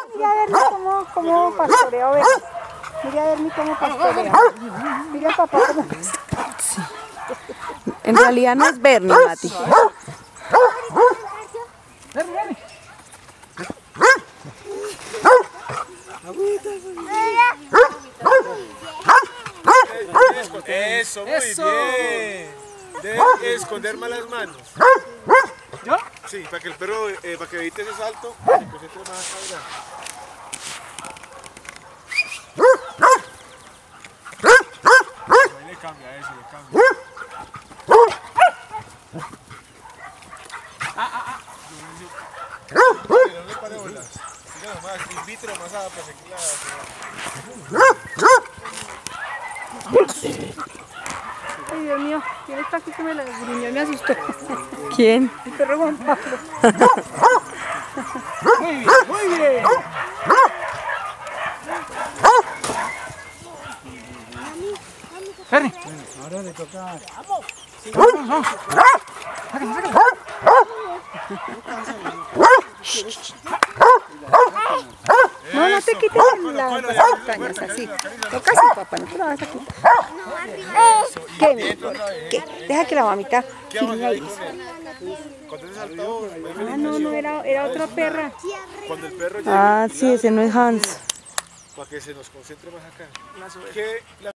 Mira a ver cómo pastorea ovejas. Mira a ver cómo pastorea. Mira papá cómo pastorea. Sí. En realidad no es Bernie, Mati. Eso, muy bien. Debe esconder más las manos. ¿Yo? Sí, para que el perro, para que evite ese salto, se concentre más acá. Ahí le cambia eso, le cambia. No le pare bolas. Siga nomás, invite nomás a perseguir Ay, Dios mío, ¿quién está aquí que me la gruñó? Me asustó. ¿Quién? El perro Juan Pablo. Muy bien, muy bien. Ferni. Ahora le toca. ¡Vamos! ¡Vamos! No, no te quites las pestañas así. Toca así, papá, no te la vas a quitar. ¿Qué, mi amor? ¿Qué? Deja que la mamita filme ahí. Cuando ese saltó, Ah, no, era otra perra. cuando el perro llegue, Ah, sí, ese no es Hans. para que se nos concentre más acá. Que